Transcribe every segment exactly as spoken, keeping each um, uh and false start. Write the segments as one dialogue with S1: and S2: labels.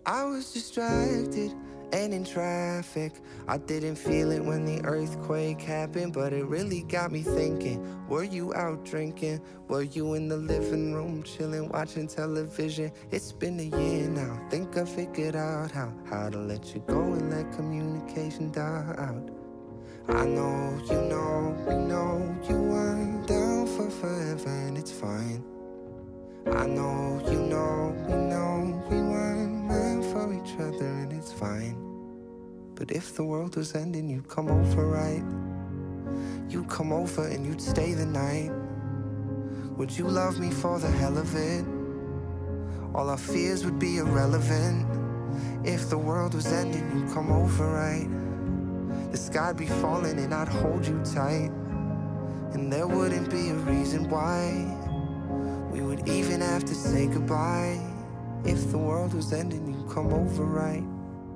S1: I was distracted and in traffic. I didn't feel it when the earthquake happened, but it really got me thinking. Were you out drinking? Were you in the living room chilling, watching television? It's been a year now. Think I figured out how How to let you go and let communication die out. I know, you know, we know you weren't down for forever, and it's fine. I know, you know, we know we weren't meant for each other, and it's fine. But if the world was ending, you'd come over, right? You'd come over and you'd stay the night. Would you love me for the hell of it? All our fears would be irrelevant. If the world was ending, you'd come over, right? The sky'd be falling and I'd hold you tight, and there wouldn't be a reason why we would even have to say goodbye. If the world was ending, you'd come over, right?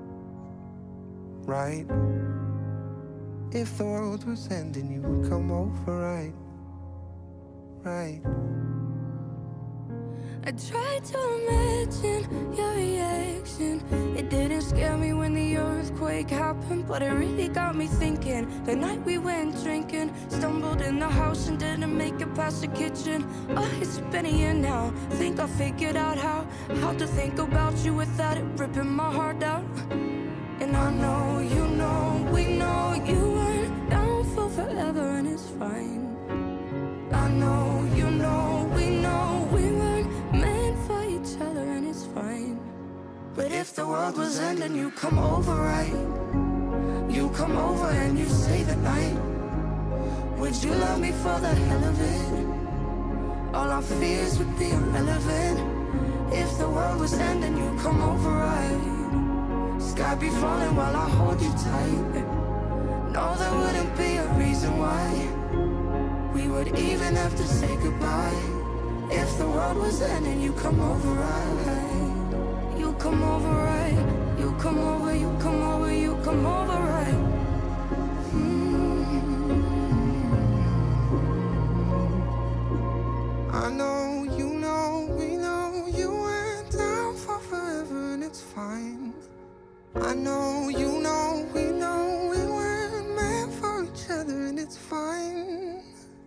S1: Right? If the world was ending, you would come over, right? Right?
S2: I tried to imagine your reaction. It didn't scare me when the earthquake happened, but it really got me thinking. The night we went drinking, stumbled in the house and didn't make it past the kitchen. Oh, it's been a year now. Think I figured out how How to think about you without it ripping my heart out. And I know, you know, we know you weren't down for forever, and it's fine. I know, you know, we know we weren't meant for each other, and it's fine. But if the world was ending, you come over, right? You come over and you stay the night. Would you love me for the hell of it? All our fears would be irrelevant. If the world was ending, you come over, right? Sky be falling while I hold you tight. No, there wouldn't be a reason why we would even have to say goodbye. If the world was ending, you come over, right? You come over, right? You come over, you come over, you come over, right? Mm-hmm.
S1: I know, you know, we know you went down for forever, and it's fine. I know, you know, we know we weren't meant for each other, and it's fine.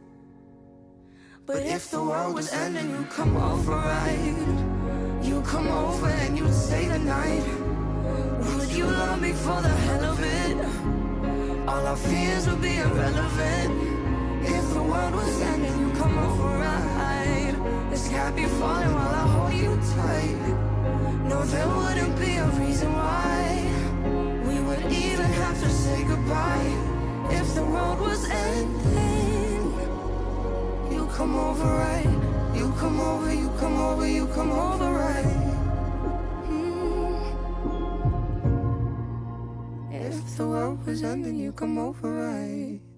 S2: But if the world was ending, you come over, right? You come over and you stay the night. Would you love me for the hell of it? All our fears would be irrelevant. If the world was ending, you come over, right? The sky be falling while I hold you tight. No, there wouldn't be a reason why we would even have to say goodbye. If the world was ending, you come over, right? You come over, you come over, you come over, right? Mm. If the world was ending, you come over, right?